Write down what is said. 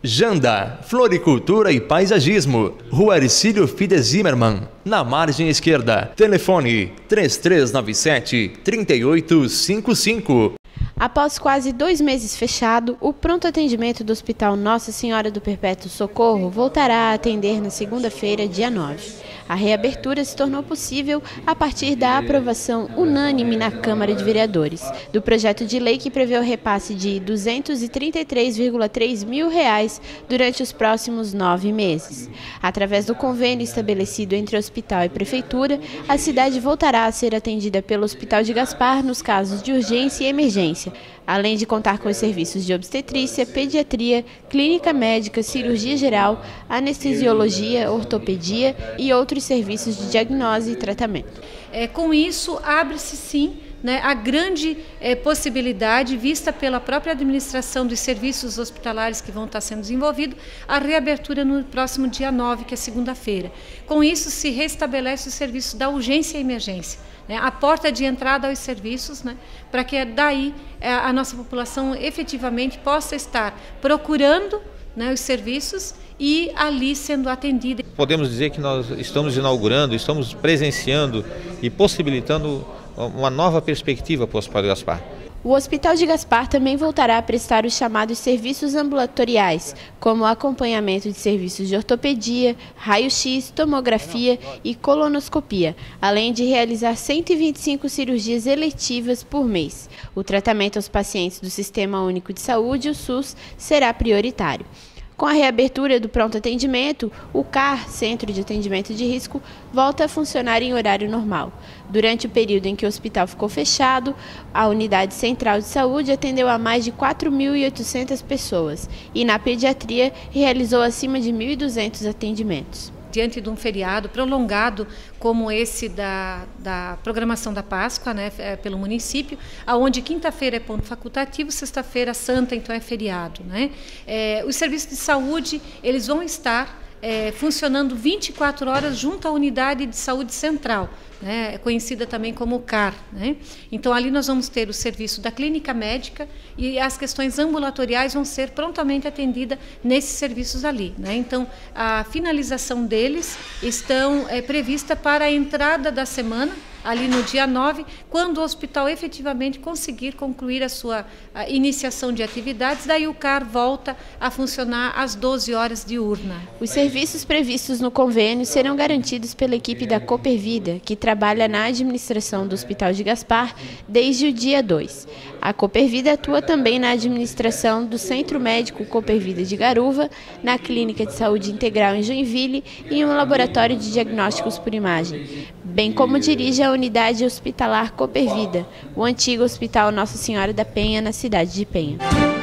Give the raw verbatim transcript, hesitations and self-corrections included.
Janda, Floricultura e Paisagismo, Rua Ercílio Fides Zimmermann, na margem esquerda. Telefone três três nove sete, três oito cinco cinco. Após quase dois meses fechado, o pronto atendimento do Hospital Nossa Senhora do Perpétuo Socorro voltará a atender na segunda-feira, dia nove. A reabertura se tornou possível a partir da aprovação unânime na Câmara de Vereadores do projeto de lei que prevê o repasse de duzentos e trinta e três vírgula três mil reais durante os próximos nove meses. Através do convênio estabelecido entre o hospital e prefeitura, a cidade voltará a ser atendida pelo Hospital de Gaspar nos casos de urgência e emergência, além de contar com os serviços de obstetrícia, pediatria, clínica médica, cirurgia geral, anestesiologia, ortopedia e outros serviços de diagnose e tratamento. É, com isso, abre-se sim né, a grande é, possibilidade, vista pela própria administração dos serviços hospitalares que vão estar sendo desenvolvidos, a reabertura no próximo dia nove, que é segunda-feira. Com isso, se restabelece o serviço da urgência e emergência, né, a porta de entrada aos serviços, né, para que daí a nossa população efetivamente possa estar procurando né, os serviços e ali sendo atendida. Podemos dizer que nós estamos inaugurando, estamos presenciando e possibilitando uma nova perspectiva para o Hospital de Gaspar. O Hospital de Gaspar também voltará a prestar os chamados serviços ambulatoriais, como o acompanhamento de serviços de ortopedia, raio-x, tomografia e colonoscopia, além de realizar cento e vinte e cinco cirurgias eletivas por mês. O tratamento aos pacientes do Sistema Único de Saúde, o SUS, será prioritário. Com a reabertura do pronto atendimento, o C A R, Centro de Atendimento de Risco, volta a funcionar em horário normal. Durante o período em que o hospital ficou fechado, a Unidade Central de Saúde atendeu a mais de quatro mil e oitocentas pessoas e na pediatria realizou acima de mil e duzentos atendimentos. Diante de um feriado prolongado como esse da, da programação da Páscoa, né, pelo município, onde quinta-feira é ponto facultativo, sexta-feira santa, então é feriado. Né? É, os serviços de saúde eles vão estar é, funcionando vinte e quatro horas junto à unidade de saúde central, né, conhecida também como C A R. Né? Então, ali nós vamos ter o serviço da clínica médica e as questões ambulatoriais vão ser prontamente atendidas nesses serviços ali. Né? Então, a finalização deles estão é, prevista para a entrada da semana, ali no dia nove, quando o hospital efetivamente conseguir concluir a sua a iniciação de atividades, daí o C A R volta a funcionar às doze horas diurna. Os serviços previstos no convênio serão garantidos pela equipe da Coopervida, que trabalha na administração do Hospital de Gaspar desde o dia dois. A Coopervida atua também na administração do Centro Médico Coopervida de Garuva, na Clínica de Saúde Integral em Joinville e um laboratório de diagnósticos por imagem, bem como dirige a Unidade Hospitalar Coopervida, o antigo Hospital Nossa Senhora da Penha, na cidade de Penha.